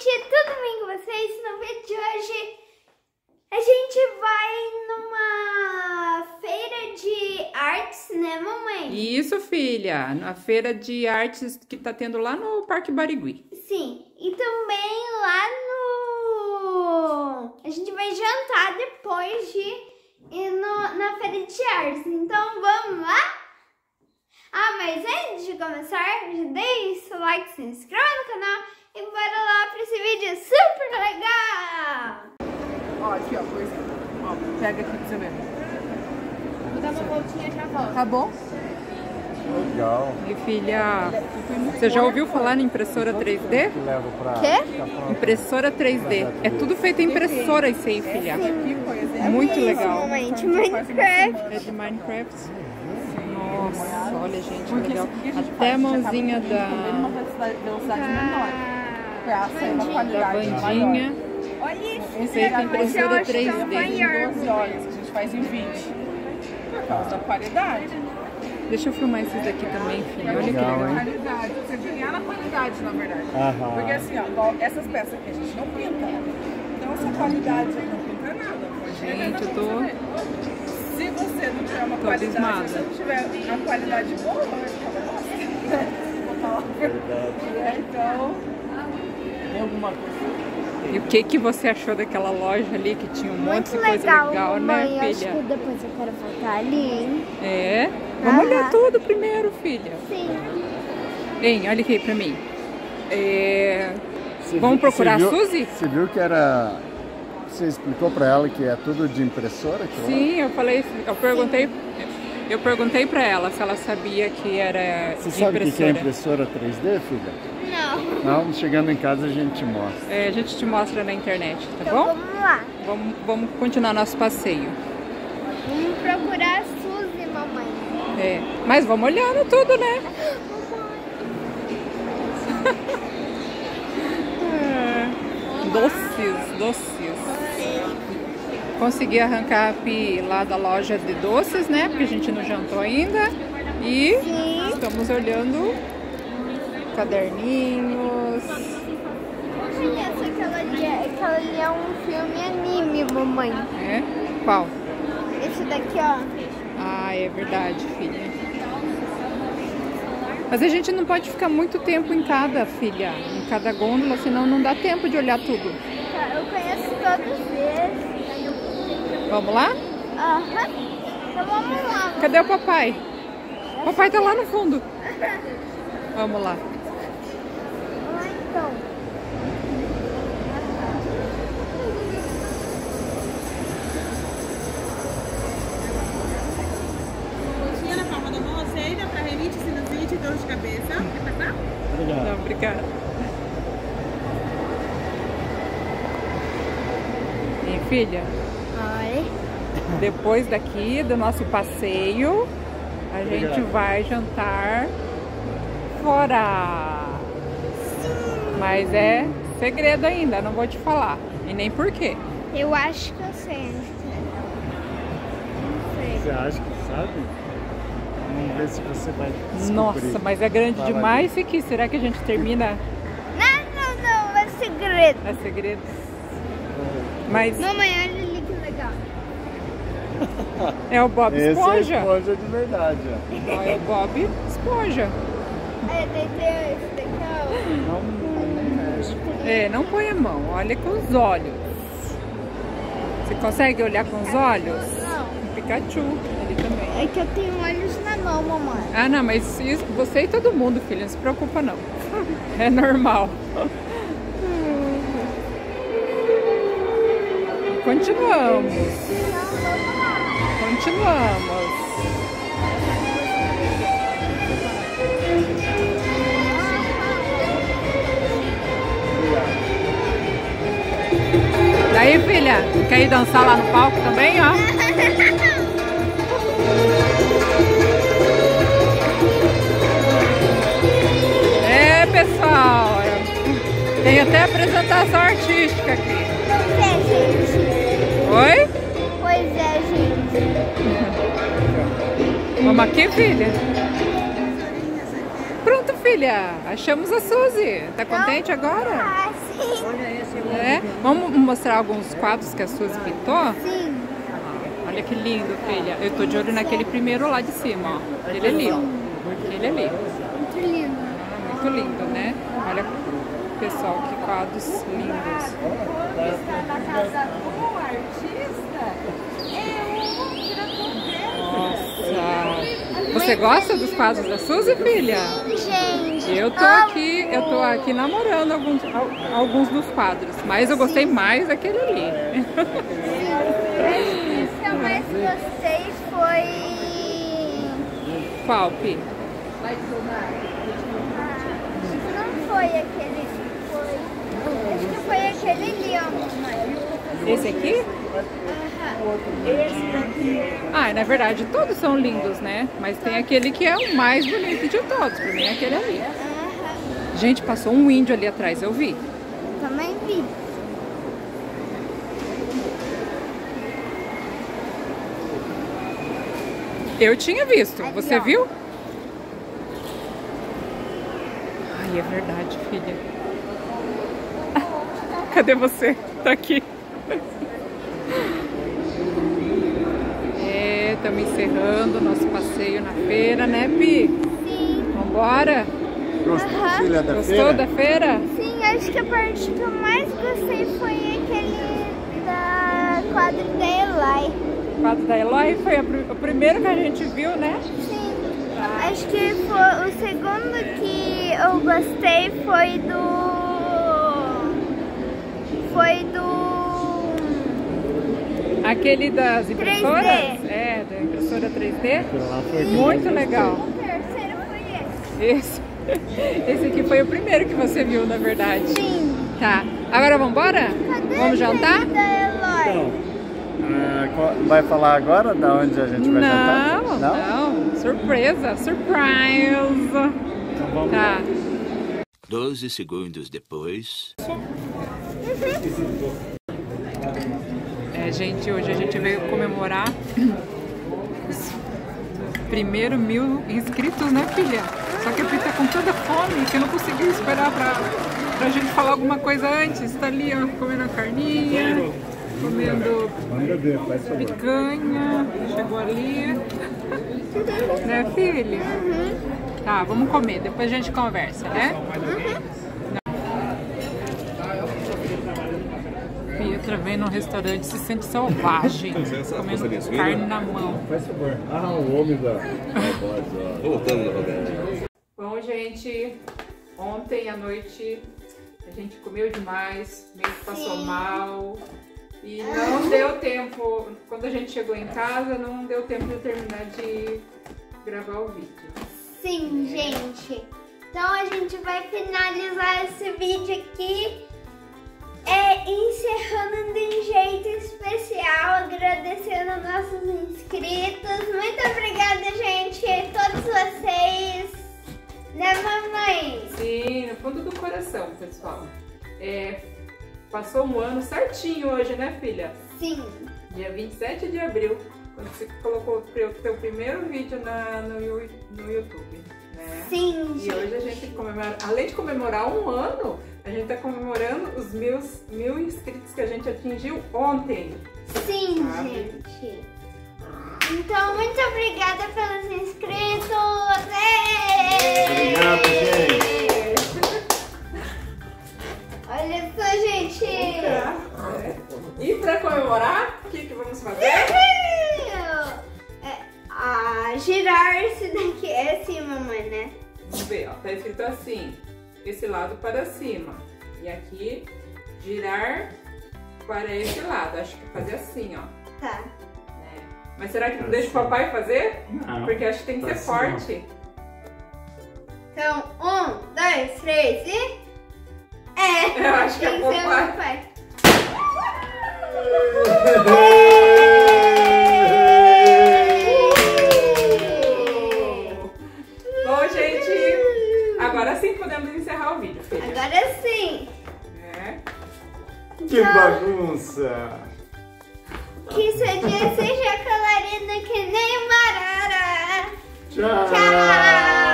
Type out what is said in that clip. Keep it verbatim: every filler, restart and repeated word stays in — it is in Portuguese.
gente, tudo bem com vocês? No vídeo de hoje a gente vai numa feira de artes, né, mamãe? Isso, filha, na feira de artes que tá tendo lá no Parque Barigui. Sim, e também lá no... A gente vai jantar depois de ir no... na feira de artes, então vamos lá? Ah, mas antes de começar, já deixe seu like, se inscreva no canal e bora lá para esse vídeo super legal! Ó, aqui, ó, por exemplo. Ó, pega aqui pra você ver. Vou dar uma voltinha e já volto. Tá bom? Legal. E filha, você já ouviu falar em impressora três D? Que leva pra Quê? ficar pronto. Impressora três D. É tudo feito em impressora isso aí, filha. Aqui, por exemplo. Muito legal. Mamãe, de Minecraft. É de Minecraft. Nossa, olha, gente, que legal. Até a mãozinha da, Uma velocidade menor. Pra sair uma da qualidade bandinha. Olha isso. Feita em impressora três D. doze horas, a gente faz em vinte. Por causa da qualidade. Deixa eu filmar esses daqui também, filha. Olha que Legal, legal. hein? Qualidade, você ganhar na qualidade, na verdade. Aham. Porque assim, ó, igual essas peças aqui a gente não pinta. Então essa qualidade aí não pinta nada. Pode ver, Gente, eu dá pra tô... você ver. Se você não tiver uma Tô qualidade, abismada. se você não tiver a qualidade boa, vai ficar uma bosta. Vou falar. É, então... Tem alguma coisa? E o que que você achou daquela loja ali que tinha um monte de Muito coisa legal, legal, mamãe. né, Eu acho filha? que depois eu quero voltar ali, hein? É. Vamos Aham. olhar tudo primeiro, filha. Sim. Hein, olha aqui pra mim. É... Você Vamos viu- procurar você a viu- Suzy? Você viu que era... Você explicou pra ela que é tudo de impressora? aquilo lá? Sim, eu falei, eu perguntei, eu perguntei pra ela se ela sabia que era Você de sabe o que que é impressora. impressora três D, filha? Não. Não, chegando em casa a gente te mostra. É, a gente te mostra na internet, tá Então bom? vamos lá. Vamos, vamos continuar nosso passeio. Vamos procurar a Suzy, mamãe. É, mas vamos olhando tudo, né? Doces, doces. Consegui arrancar a Pi lá da loja de doces, né? Porque a gente não jantou ainda. E Sim. estamos olhando caderninhos. Olha, só que aquela ali, é- aquela ali é um filme anime, mamãe. É? Qual? Esse daqui, ó. Ah, é verdade, filha. Mas a gente não pode ficar muito tempo em cada, filha, em cada gôndola, senão não dá tempo de olhar tudo. Tá, eu conheço todos eles. Vamos lá? Aham. Então vamos lá. Cadê o papai? O papai tá lá no fundo. Vamos lá. Vamos lá, então. Pontinha na palma da mão, aceita para rinite, sinusite e dor de cabeça. Quer passar? Obrigado. Não, obrigada. E filha, Ai. depois daqui do nosso passeio, a gente Obrigado. vai jantar fora. Mas é segredo ainda, não vou te falar. E nem por quê. Eu acho que eu sei. Não sei. Você acha que sabe? Vamos ver se você vai descobrir. Nossa, mas é grande Fala demais isso aqui. Será que a gente termina? Não, não, não. É segredo. É segredo. Mas Mamãe, olha ali que legal. é o Bob Esse Esponja. é esponja de verdade, ó. Ó, é o Bob Esponja. É, daí tem esse daqui, ó. Não, não mexe. É, não põe a mão, olha com os olhos. Você consegue olhar com os olhos? Não. O Pikachu, ele também. É que eu tenho olhos na mão, mamãe. Ah, não, mas isso, você e todo mundo, filho, não se preocupa não. É normal. Continuamos. Continuamos. Daí, filha, quer ir dançar lá no palco também, ó? É, pessoal, tem até apresentação artística aqui. Pois é, gente. Oi? Pois é, gente. Vamos aqui, filha? Pronto, filha. Achamos a Suzy. Tá contente agora? Ah, sim. É. Vamos mostrar alguns quadros que a Suzy pintou? Sim. Olha que lindo, filha. Eu tô de olho naquele primeiro lá de cima, ó. Aquele ali, ó. Aquele ali. Muito lindo. Muito lindo, né? Olha, pessoal, que quadros lindos. Está na casa do artista, é um diretor Nossa! Você gosta dos quadros da Suzy, filha? Gente, Eu tô aqui, eu tô aqui namorando alguns, alguns dos quadros, mas eu gostei mais daquele ali. o que eu mais gostei foi... Qual, Pi? Não foi aquele, foi... Acho que foi aquele ali, ó, mamãe. Esse aqui? Ah, na verdade todos são lindos, né? Mas tem aquele que é o mais bonito de todos, pra mim é aquele ali. Gente, passou um índio ali atrás, eu vi. Também vi. Eu tinha visto, Ali, você ó. viu? Ai, é verdade, filha. Cadê você? Tá aqui. É, estamos encerrando o nosso passeio na feira, né, Pi? Sim. Vambora? Gostou, Aham. filha, da Gostou feira? da feira? Sim, acho que a parte que eu mais gostei foi aquele da quadro da Eloy. O quadro da Eloy foi a pr- o primeiro que a gente viu, né? Sim. Acho que foi o segundo que eu gostei foi do... Foi do... Aquele das impressoras? três D. É, da impressora três D. Aquilo lá foi Muito bom, legal. O terceiro foi esse. Esse, esse aqui foi o primeiro que você viu, na verdade. Sim. Tá. Agora vamos embora? Cadê Vamos jantar? aquele da Eloy? Então, ah, qual- vai falar agora da onde a gente vai jantar? Não, não. Surpresa. Surprise. Então vamos Tá. lá. Doze segundos depois. É, gente, hoje a gente veio comemorar os primeiros mil inscritos, né, filha? Só que a Pi tá com tanta fome que eu não consegui esperar pra, pra gente falar alguma coisa antes. Tá ali, ó, comendo a carninha, comendo Manda ver, faz favor. picanha, chegou ali. Né, filha? Tá, vamos comer, depois a gente conversa, né? Pietra vem num restaurante, se sente selvagem, comendo carne na mão. Faz favor. Ah, o homem da... Voltando novamente. Bom, gente, ontem à noite a gente comeu demais, meio que passou mal e não deu tempo, quando a gente chegou em casa, não deu tempo de terminar de gravar o vídeo. Sim, gente. Então a gente vai finalizar esse vídeo aqui, é, encerrando de um jeito especial, agradecendo aos nossos inscritos. Muito obrigada, gente, a todos vocês, né, mamãe? Sim, no fundo do coração, pessoal. É, passou um ano certinho hoje, né, filha? Sim. Dia vinte e sete de abril, quando você colocou o seu primeiro vídeo na, no, Yu- no YouTube, né? Sim, E gente. hoje a gente comemora, além de comemorar um ano, a gente tá comemorando os mil, mil inscritos que a gente atingiu ontem. Sim, Sabe? gente. Então, muito obrigada pelos inscritos. Ê! Obrigado, gente. Olha só, gente. E pra comemorar, o que, que vamos fazer? É, ah, girar esse daqui é assim, mamãe, né? Vamos ver, ó, tá escrito assim, esse lado para cima. E aqui, girar para esse lado. Acho que fazer assim, ó. Tá. Né? Mas será que não deixa o papai fazer? Não. Porque acho que tem que Pra ser cima. forte. Então, um, dois, três e... É, Eu acho que é tem ser papai. papai. Bom, gente, agora sim podemos encerrar o vídeo, filha. Agora sim. É. Que bagunça! Que seu dia seja colorido que nem uma arara. Tchau! Tchau!